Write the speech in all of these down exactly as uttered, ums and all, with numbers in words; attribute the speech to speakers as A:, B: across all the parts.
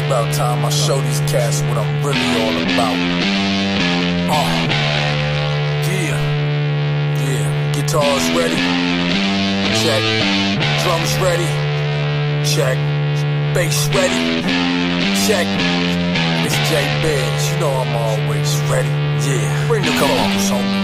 A: about time I show these cats what I'm really all about. Uh, yeah, yeah. Guitars ready, check. Drums ready, check. Bass ready, check. It's J Biz, you know I'm always ready. Yeah, bring the vocals, homie.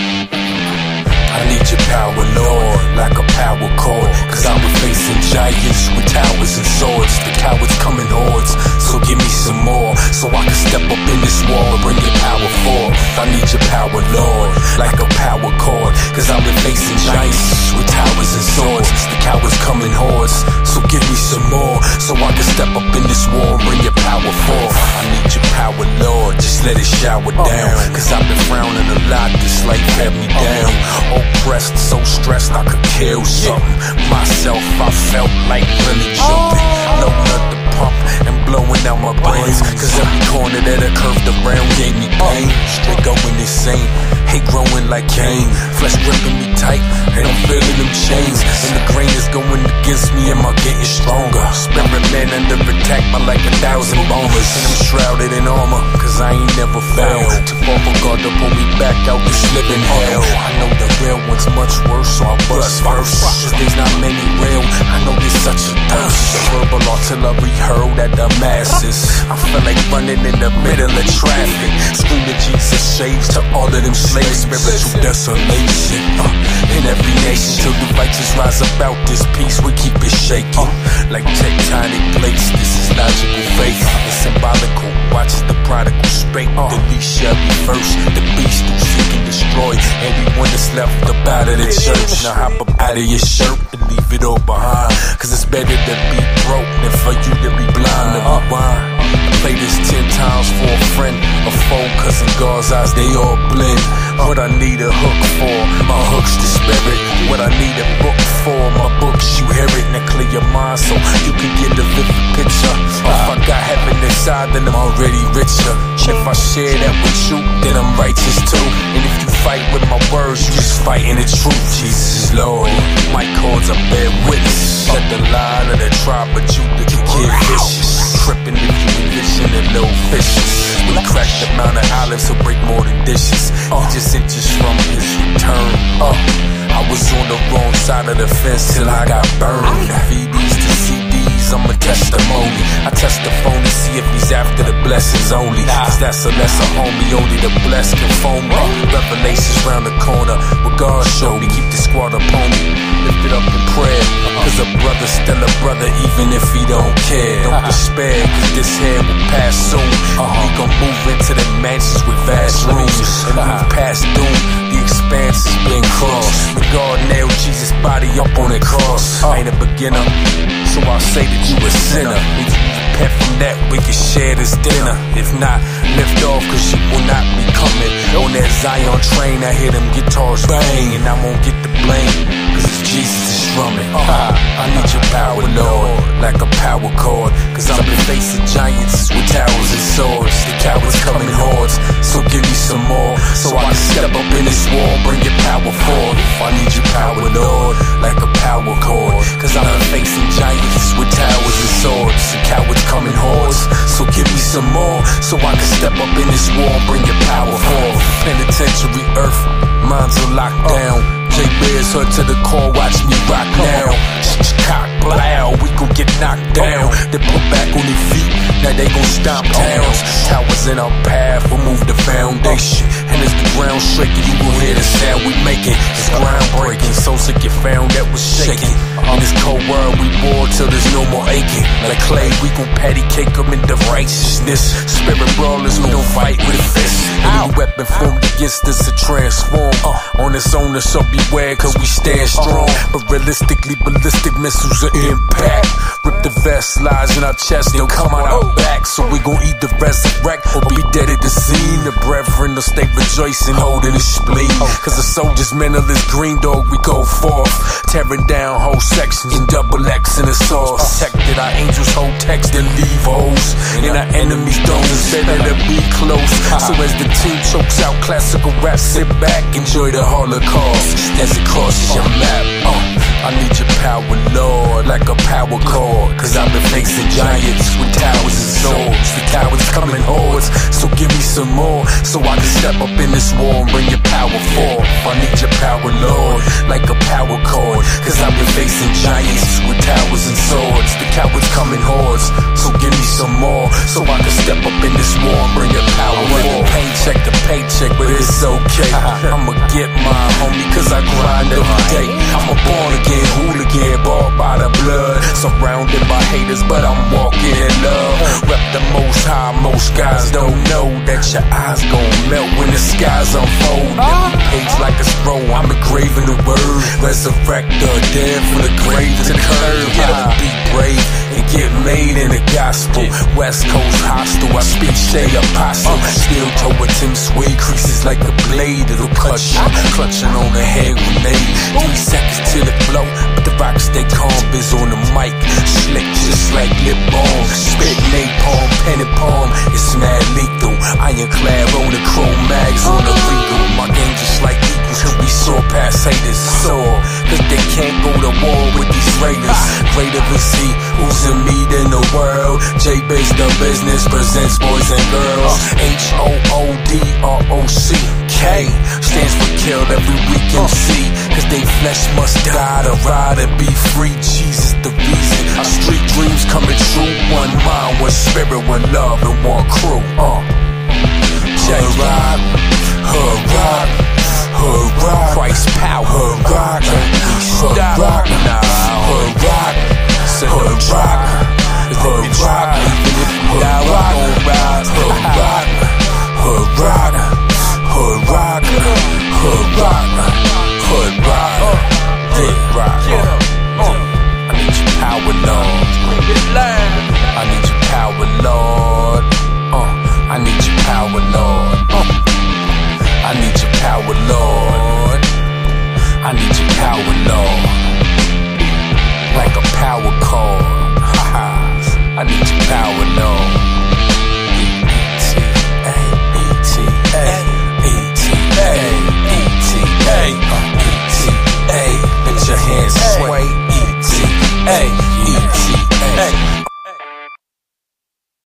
A: I need your power, Lord, like a power chord. Cause I'm facing giants with towers and swords. The cowards come in hordes, so give me some more, so I can step up in this war and bring your power forth. I need your power, Lord, like a power chord. Cause I've been facing giants with towers and swords. The cowards come in hordes, so give me some more, so I can step up in this war and bring your power forth. I need your power, Lord, just let it shower down. Cause I've been frowning a lot, this life had me down. Oppressed, so stressed I could kill something. Myself, I felt like really jumping. Loading up the pump and blowing out my brains. Cause every corner that I curved around gave me pain. Straight going insane, hate growing like cane. Flesh gripping me tight, and I'm feeling them chains. And the grain is going against me, am I getting stronger? Spirit man under attack by like a thousand bombers. And I'm shrouded in armor, cause I ain't never failed. To fall for God to pull me back out this living hell. I know the real one's much worse, so I bust first. Cause there's not many real, I know there's such a thirst. Verbal artillery hurled at the masses. I feel like running in the middle of traffic, screaming Jesus saves to all of them slaves. Spiritual desolation uh, in every nation, till the righteous rise about this peace, we keep it shaking uh, like tectonic plates. This is logical faith, it's symbolical. Watch the prodigal spake, uh, the least shall be first. The beast who seek and destroy anyone that's left up out of the church. Now hop up out of your shirt and leave it all behind, cause it's better to be broke than for you to be blind to rewind. I play this ten times for a friend, a foe, cause in God's eyes they all blend. What I need a hook for, my hook's the spirit. What I need a book for, my books you hear it. Now clear your mind so you can get the vivid picture. If I got heaven inside, then I'm already richer. If I share that with you, then I'm righteous too. And if you fight with my words, you just fighting the truth. Jesus is Lord, my chords are bear witness. Let the line of the tribe, but you the kid vicious. Tripping if you envision the little fishes. We crack the Mount of Olives, so break more than dishes. He just inches from his return. Uh, I was on the wrong side of the fence till I got burned. V Ds to C Ds, I'm a testimony. I test the phone to see if he's after the blessings only. Cause that's a lesser homie, only the blessed can phone me. Revelations round the corner, what God showed me. Keep the squad up on me, lift it up in prayer. Cause a brother's still a brother even if he don't care. Don't despair, cause this hair will pass soon. We gon' move into the mansions with vast rooms. And move past doom, the expanse has been crossed. But God nailed Jesus' body up on the cross. I ain't a beginner, so I'll say that you a sinner. If you repent from that, we can share this dinner. If not, lift off, cause you will not be coming. On that Zion train, I hear them guitars bang, and I won't get the blame, cause it's Jesus is strumming. uh, I need your power, Lord, like a power chord. Cause I've been facing giants with towers and swords. The cowards come in hordes, so give me some more, so I can step up in this war, bring your power forth. I need your power, Lord, like a power chord. Cause I've been facing giants with towers and swords. The cowards come in hordes, so give me some more, so I can step up in this war, bring your power forth. Penitentiary earth, minds are locked down. J Biz hood to the core, watch me rock now. Cock blow, we gon' get knocked down. They put back on their feet, now they gon' stomp towns. Towers in our path, we'll move the foundation. And as the ground shaking, you gon' hear the sound we making. It's groundbreaking, so sick you found that was shaking. In this cold world we war till there's no more aching. Like clay, we gon' patty cake them into righteousness. Spirit brawlers, we don't fight with a fist. Any weapon formed against us to transform on its own, so beware, cause we stand strong. But realistically, ballistic missiles are impact. Rip the vest, lies in our chest, they'll come out our back. So we gon' either resurrect or be dead at the scene. The brethren will stay rejoicing, holding the spleen. Cause the soldier's mental is green, dog, we go forth, tearing down hosts sections and double X in the sauce. Protected, our angels hold text and leave holes in our enemies' domes. It's better to be close. So as the team chokes out classical rap, sit back, enjoy the Holocaust as it crosses your map. Uh, I need your power, Lord, like a power cord. Cause I've been facing giants with towers and swords. The cowards come in hordes, so give me some more, so I can step up in this war and bring your power forth. I need your power, Lord, like a power cord. Cause I've been facing giants with towers and swords. The cowards come in hordes, so give me some more, so I can step up in this war and bring your power forth. Paycheck to paycheck, but it's okay. I'ma get mine, homie, cause I grind every day. I'm a born again hooligan, bought by the blood, surrounded by haters, but I'm walking in love. Rep the most high, most guys don't know that your eyes gon' melt when the skies unfold. Every page like a scroll, I'm engraving the word. Resurrect the dead from the grave to the curve. Gotta be brave and get made in the gospel. West Coast hostile, I speak Shay Apostle. Steel toe with Tim Sway, creases like a blade, it'll cut you. Clutching on a hand grenade. Three seconds till it blow, but the rock stay calm. Biz on the mic, slick just like lip balm. Spit napalm, pen and palm, it's mad lethal. Ironclad on the chrome mags on the regal. My game just like equals, cause we soar past haters. Soar, cause they can't go to war with these raiders. Greater is he who's in me than the world. J-Biz the business presents boys and girls. H O O D R O C K stands for kill every week M C. Cause they flesh must die to ride and be free. Jesus the reason our street dreams coming true. One mind, one spirit, one love, and one crew. Uh. Hood rock, hood rock, hood rock, Christ power, hood rock, hood rock, hood rock, hood rock, hood rock, even if we die, we gon' ride. Hood rock, hood rock, hood rock, hood rock, hood rock, hood rock. I need your power, Lord. I need your power, Lord. Uh, I need your power, Lord. Uh, I need your power, Lord. I need your